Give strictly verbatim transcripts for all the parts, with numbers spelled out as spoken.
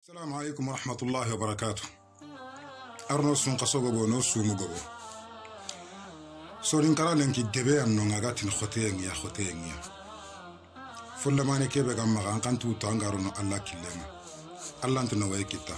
السلام عليكم ورحمة الله وبركاته. أرنو سون قصوغو بو نو سومو غو سورين كرا لنكي جبه أنو نغاتين خوتين يا خوتين يا فلا ماني كيبه غام مغان كانتو تانغارو نو الله كيلما الله انتو نووي كتا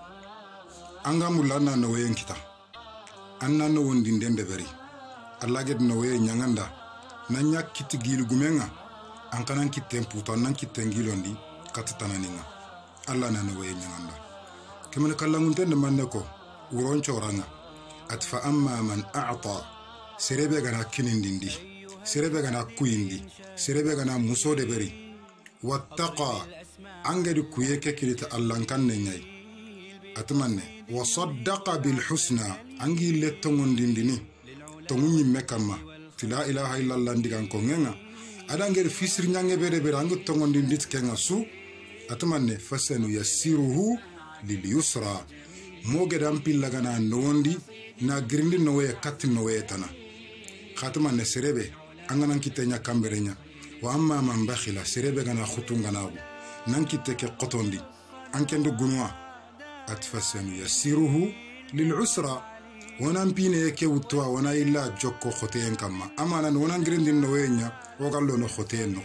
أنغا مولانا نووي كتا أننا نوون دين دين دبري الله جد نووي نيانغاندا نانيا كيتي جيل غومينغا أنكانان كيتين بوتو نان كيتين جيلون دي كاتتانانينغا Allah na nawaye nyanganda kemen kallangunte de manne ko uron choranga atfa amma man a'ta serebe gana kinindindi serebe gana kuyindi serebe gana musode beri wattaqa angadi kuyeke kilita Allah kanne nyai atmanne wa saddaqa bil husna angi lettongondindini tongunyi mekama la ilaha illa allah ndigan ko ngenga adangere fisir nyange bere bere angi tongondindit kenga su atmanne fasanu yassiruhu lil yusra mogedam pillagana nondi na grindi nowe kat nowe tana khatmanne serebe anganan kitenya kamberenya wa amma man bakhila serebe gana khutungana nan kiteke qotondi ankendo gunwa atfasanu yassiruhu lil usra wonan pine ke wutwa wana illa jokko khoten kamma amana wonan grindi nowe nya wogallo no khoten no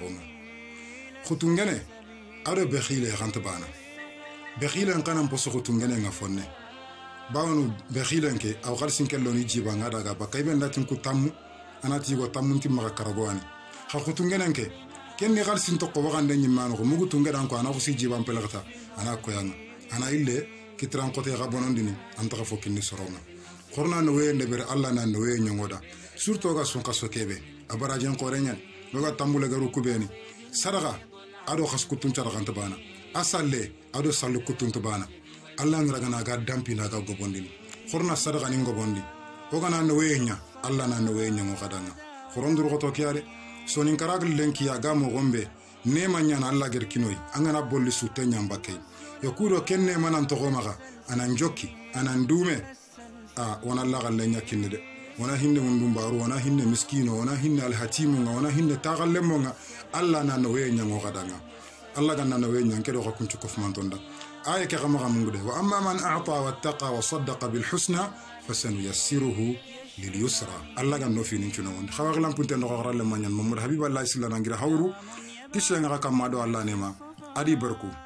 khutungene ado bekhile rantbana bekhile kana mposo kutungene ngafonne bawnu bekhile nke aw khalsin kello ni jiba ngada ga bakay ben latin ku tammu anati go tammunti maka karagwani kha kutungene nke kenni khalsin to ko wagande ni manu ko mugu tungena ko ana ko si jiba pelagta ana ko yanga ana ille kitran ko te gabonondini anta fo kinni soronga khorna no wende ber alla na no we nyongoda surtout ga son kaso kebe abarajen ko renyan loga tambule garu kubeni sadaga ado khas kutun cara kan tabana asalle ado sallu kutun tabana Allah ngragana ga dampi na ga gobondini khorna sadaga ni gobondi ogana no wenya Allah na no wenya ngo kadanga khorondur ko to kiare sonin karagal lenki ya ga mo gombe ne manya na Allah ger kinoy angana bolli su tenya mbake yo kudo kenne manan to gomaga anan jokki anan dume a wana Allah gal lenya kinide wana hinne mundum baru wana hinne miskino wana hinne al hatimu wana hinne tagallemo nga Allah na no wenya ngo kadanga Allah ganna no wenya kedo ko kuncu ko fumantonda ay ke xama xamungude wa amma man a'ta wattaqa wa saddaqa bil husna fasanuyassiruhu lil yusra Allah ganno fini ci no won xawa lam punte ndo xaralle manyan Muhammad Habiballah sallallahu alaihi wasallam ngira hawru tisha nga kamado Allah nema adi barku